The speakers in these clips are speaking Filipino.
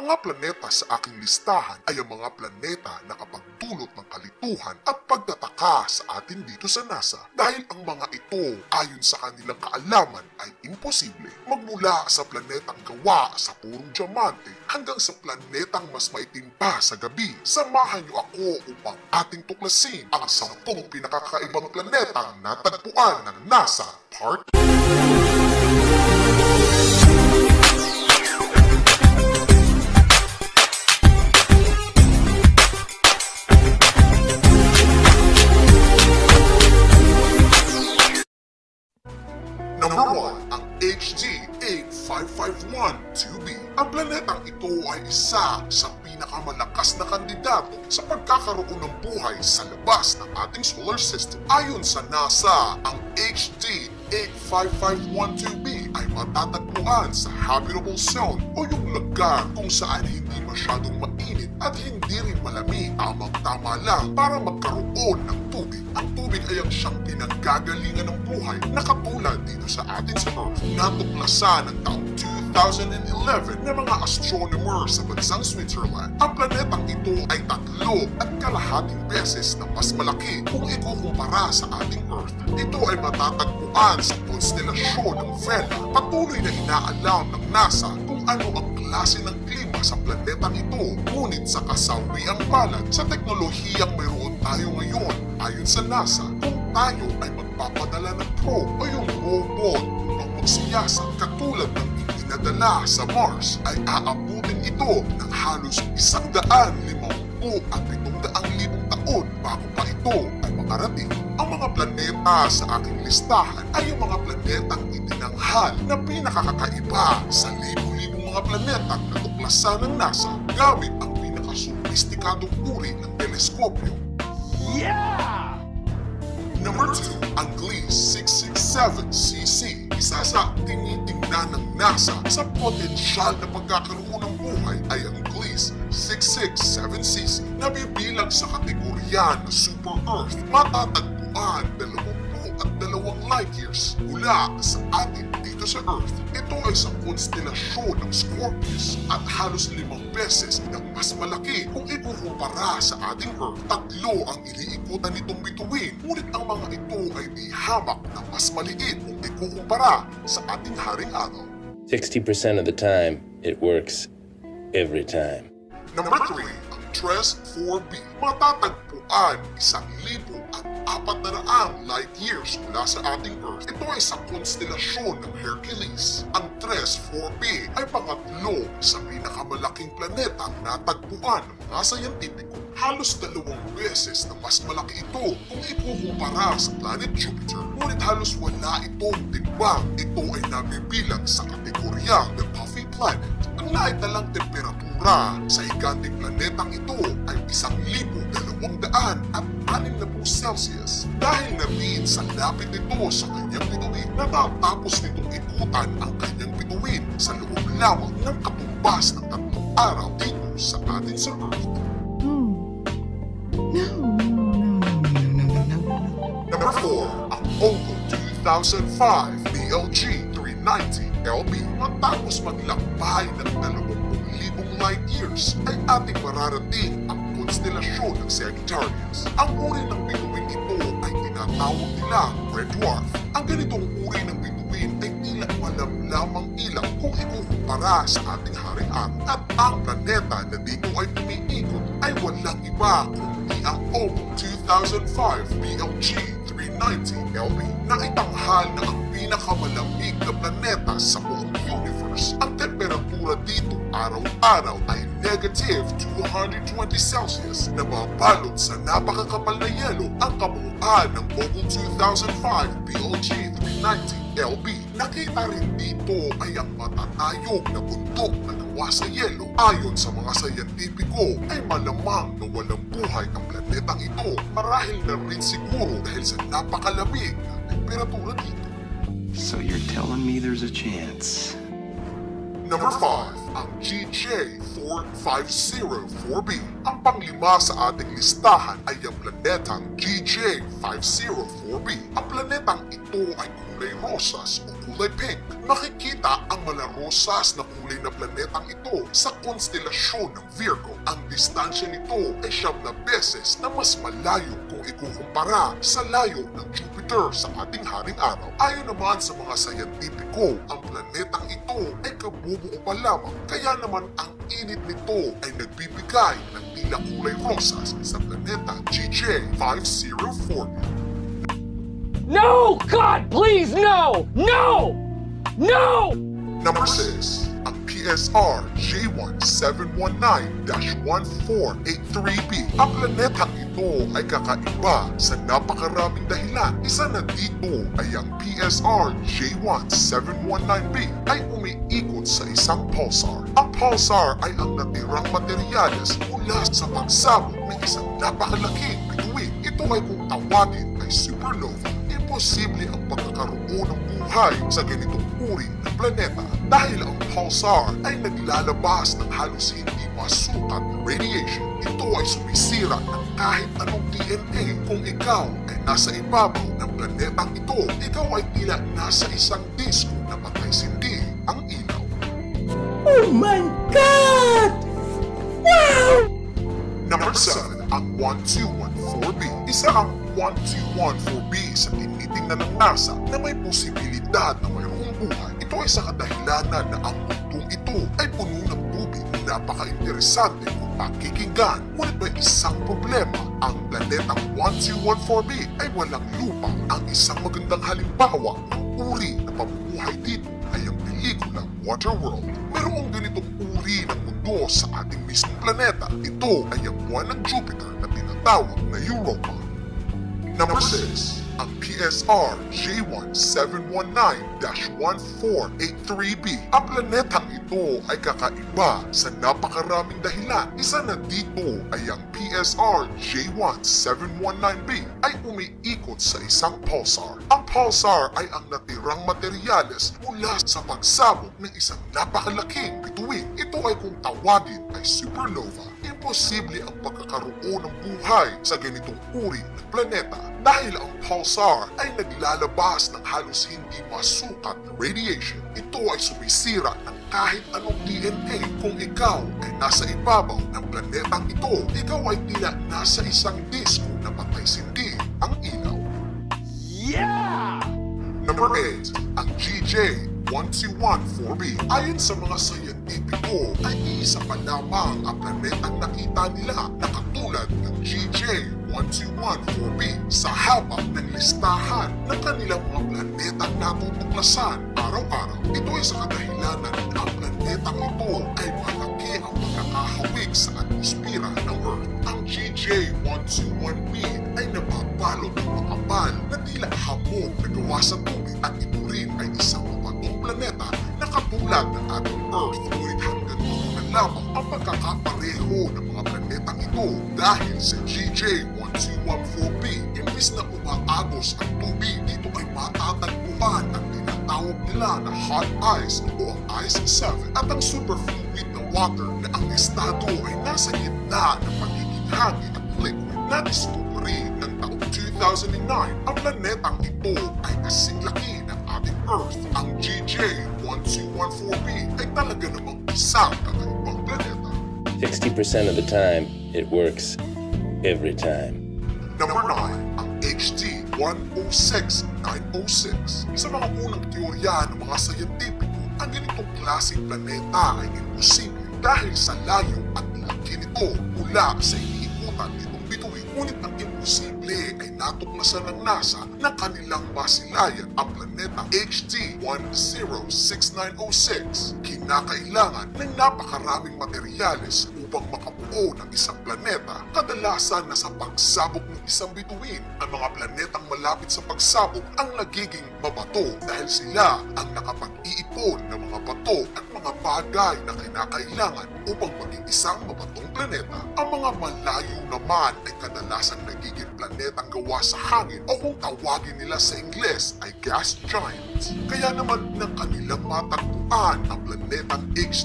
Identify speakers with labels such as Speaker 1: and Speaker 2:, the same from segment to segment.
Speaker 1: mga planeta sa aking listahan ay ang mga planeta na kapagdulot ng kalituhan at pagtataka sa atin dito sa NASA dahil ang mga ito ayon sa kanilang kaalaman ay imposible. Magmula sa planetang gawa sa purong diamante hanggang sa planetang mas maitim pa sa gabi, samahan niyo ako upang ating tuklasin ang 10 pinakakaibang planetang natagpuan ng NASA Part 2. Number 1, ang HD 8551-2b. Ang planetang ito ay isa sa pinakamalakas na kandidato sa pagkakaroon ng buhay sa labas ng ating solar system. Ayon sa NASA, ang HD 85512b ay matatagpuan sa habitable zone o yung lugar kung saan hindi masyadong mainit at hindi rin malamig. Tamang-tama lang para magkaroon ng tubig. Ang tubig ay ang siyang pinanggagalingan ng buhay na katulad dito sa atin sa Earth. Natuklasan ng taong 2011 ng mga astronomer sa bansang Switzerland. Ang planetang ito ay 3.5 beses na mas malaki kung ikukumpara sa ating Earth. Ito ay matatagpuan sa konstelasyon ng Vela. Patuloy na inaalam ng NASA kung ano ang klase ng klima sa planetang ito. Ngunit sa kasawiang palad sa teknolohiyang mayroon tayo ngayon, ayon sa NASA, kung tayo ay magpapadala ng probe o yung robot upang magsiyasat katulad ng itinadala sa Mars, ay aabutin ito ng halos 150,000 taon bago pa ito ay makarating. Ang mga planeta sa aking listahan ay yung mga planetang itinanghal na pinakakakaiba sa libo-libong mga planetang natuklasan ng NASA gamit ang pinakasofistikadong uri ng teleskopyo.
Speaker 2: Yeah!
Speaker 1: Number 2, ang Gliese 667cc. Isa sa tinitingnan ng NASA sa potensyal na pagkakaroon ng buhay ay ang Gliese 667cc na bibilang sa kategorya na Super Earth. Matatagpuan 22 light years mula sa atin dito sa Earth. Ito ay sa konstelasyon ng Scorpius at halos 5 beses na mas malaki kung ikukumpara sa ating Earth. 3 ang iniikutan nitong bituin, ngunit ang mga ito ay di hamak na mas maliit kung ikukumpara sa ating haring araw.
Speaker 3: 60% of the time, it works every time.
Speaker 1: Number 3, ang TRES 4b. Matatagpuan 1,400 light years mula sa ating Earth. Ito ay sa konstelasyon ng Hercules. Ang TRES 4b ay pangatlo sa pinakamalaking planetang natagpuan ng mga sayantipiko. Halos 2 beses na mas malaki ito kung ikukumpara sa planet Jupiter. Ngunit halos wala itong timbang. Ito ay nabibilang sa kategoryang The Puffy Planet. Ang naitalang temperatura sa higanting planetang ito ay 1,260 Celsius. Dahil na rin sa lapit nito sa kanyang bituin, natatapos nitong ikutan ang kanyang bituin sa loob lamang ng katumbas ng 3 araw dito sa atin sa Earth. Number 4, ang Ongo 2005 BLG 390LB. Matapos maglakbay ng 20,000 light years ay ating mararating ang konstelasyon ng Sagittarius. Ang uri ng bituin ito ay tinatawag nilang Red Dwarf. Ang ganitong uri ng bituin ay tila malamlamang ilaw kung ikukumpara sa ating haring araw. At ang planeta na dito ay umiikot ay walang iba kundi ang Ongo 2005 BLG 390LB na itanghal na ang pinakamalamig na planeta sa buong universe. Ang temperatura dito araw-araw ay negative 220 Celsius na mabalot sa napakakapal na yelo. Ang kabuuan ng Ongo 2005 BLG 390LB. Nakita rin dito ay ang matatayog na bundok na gawa sa yelo. Ayon sa mga sayantipiko ay malamang na walang buhay ang planetang ito. Marahil na rin siguro dahil sa napakalamig na temperatura dito.
Speaker 2: So you're telling me there's a chance?
Speaker 1: Number 5, ang GJ4504b. Ang panglima sa ating listahan ay ang planetang GJ504b. Ang planetang ito ay kulay rosas o kulay kulay pink. Makikita ang malarosas na kulay na planetang ito sa konstelasyon ng Virgo. Ang distansya nito ay 7 beses na mas malayo kung ikukumpara sa layo ng Jupiter sa ating haring araw. Ayon naman sa mga sayantipiko, ang planetang ito ay kabubuo pa lamang, kaya naman ang init nito ay nagbibigay ng tila kulay rosas sa planeta GJ 5040.
Speaker 4: No! God, please, no! No! No!
Speaker 1: Number 6. Ang PSR J1719-1483b. Ang planetang ito ay kakaiba sa napakaraming dahilan. Isa na dito ay ang PSR J1719b ay umiikot sa isang pulsar. Ang pulsar ay ang natirang materyales mula sa pagsabog ng isang napakalaking bituin. Ito ay kung tawagin ay supernova. Imposible ang pagkakaroon ng buhay sa ganitong uri ng planeta dahil ang pulsar ay naglalabas ng halos hindi masukat na radiation. Ito ay sumisira ng kahit anong DNA. Kung ikaw ay nasa ibabaw ng planetang ito, ikaw ay tila nasa isang disko na patay-sindi ang ilaw.
Speaker 4: Oh my God! Wow!
Speaker 1: Number 7. Ang 1214b. Isa ang 1214b sa tinitingnan ng NASA na may posibilidad na mayroong buhay. Ito ay sa kadahilanan na ang mundong ito ay puno ng tubig na napaka-interesante kung pakikinggan. Ngunit may isang problema. Ang planetang 1214b ay walang lupa. Ang isang magandang halimbawa ng uri na pamumuhay dito ay ang pelikulang Waterworld. Mayroong ganitong uri ng mundo sa ating mismong planeta. Ito ay ang buwan ng Jupiter na tinatawag na Europa. Number 6. Ang PSR J1719-1483b. Ang planetang ito ay kakaiba sa napakaraming dahilan. Isa na dito ay ang PSR J1719b ay umiikot sa isang pulsar. Ang pulsar ay ang natirang materyales mula sa pagsabog ng isang napakalaking bituin. Ito ay kung tawagin ay supernova. Imposible ang pagkakaroon ng buhay sa ganitong uri ng planeta dahil ang pulsar ay naglalabas ng halos hindi masukat na radiation. Ito ay sumisira ng kahit anong DNA. Kung ikaw ay nasa ibabaw ng planetang ito, ikaw ay tila nasa isang disko na patay-sindi ang ilaw.
Speaker 4: Yeah!
Speaker 1: Number 8. Ang GJ1214b. Ayon sa mga sayantipiko, ay isa pa lamang ang planetang nakita nila na katulad ng GJ1214b sa habang ng listahan ng kanilang mga planetang natutuklasan araw-araw. Ito ay sa kadahilanan na ang planetang ito ay malaki ang pagkakahawig sa atmosfera ng Earth. Ang GJ121b ay nababalot ng makapal na tila hamog na gawa sa tubig at ito rin ay isang mapatong planeta na katulad ng ating Earth. Ngunit hanggang doon na lamang ang pagkakapareho ng mga planetang ito dahil sa GJ1214b, imbis na umaagos ang tubig, dito ay matatagpuan ang tinatawag nila na hot ice o ang ice 7 at ang superfluid na water na ang estado ay nasa gitna ng pagiging hangin at liquid. Na-discovery ng taong 2009, ang planetang ito ay kasing laki ng ating Earth. Ang GJ1214b ay talaga namang isang kakaibang planeta.
Speaker 3: 60% of the time, it works every time.
Speaker 1: Number 9. Ang HT106906. Sa mga unang teorya ng mga sayantipiko, ang ganitong klaseng planeta ay imposible dahil sa layo at laki nito mula sa iniikutan nitong bituin. Ngunit ang imposible ay natuklasan ng NASA na kanilang masilayan ang planeta HT106906. Kinakailangan ng napakaraming materyales upang makabuo ng isang planeta. Kadalasan na sa pagsabog ng isang bituin, ang mga planetang malapit sa pagsabog ang nagiging mabato dahil sila ang nakapag-iipon ng mga bato at mga bagay na kinakailangan upang maging isang mabatong planeta. Ang mga malayo naman ay kadalasan nagiging planetang gawa sa hangin o kung tawagin nila sa Ingles ay gas giants. Kaya naman ng kanilang matagpuan ang planetang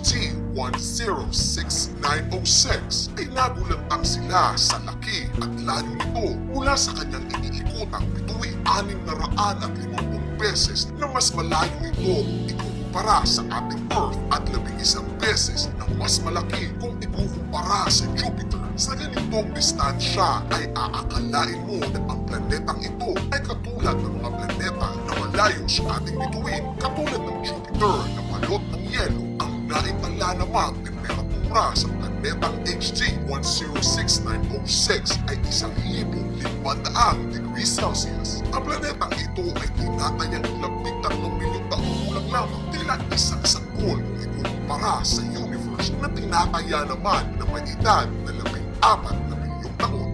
Speaker 1: HT106906 ay nagulantang sila sa laki at layo nito mula sa kanyang iniikotang bituin. 650 beses na mas malayo ito kung ikukumpara sa ating Earth at 11 beses na mas malaki kung ikukumpara sa Jupiter. Sa ganitong distansya ay aakalain mo na ang planetang ito ay katulad ng mga planeta na malayo sa ating bituin, katulad ng Jupiter na balot ng yelo. Ang naitala namang temperatura sa planetang HG 106906 ay 1,500 degrees Celsius. Ang planetang ito ay tinatayang 13 milyong taong gulang lamang, tila isang sanggol kung ikukumpara sa universe na tinataya naman na may edad na 14 na milyong taon.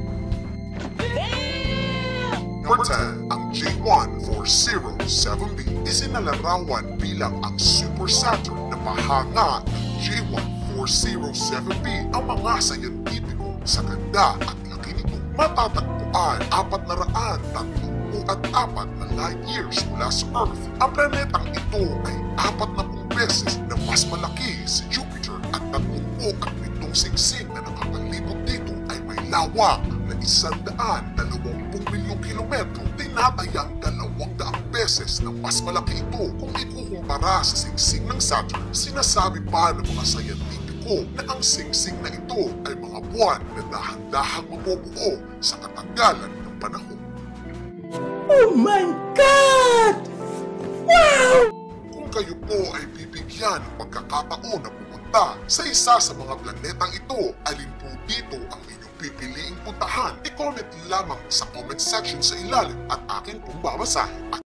Speaker 1: Number 10, ang J1407b isinalarawan bilang ang Super Saturn na bahanga ng J1407b. Ang mga sayantipiko sa ganda at laki nito matatagpuan 434 na light years mula sa Earth. Ang planetang ito ay 40 beses na mas malaki sa Jupiter at 37 singsing na nakapalibot dito ay may lawak na 120 milyong kilometro. Tinatayang 200 beses na mas malaki ito kung ikukumpara sa singsing ng Saturn. Sinasabi pa ng mga sayantipiko na ang singsing na ito ay mga buwan na dahan-dahang mabubuo sa katagalan ng panahon.
Speaker 4: Oh my God! Wow!
Speaker 1: Kung kayo po ay bibigyan ng pagkakataon na pumunta sa isa sa mga planetang ito, alin po dito ang inyong pipiliing puntahan? I-comment lamang sa comment section sa ilalim at akin pong babasahin.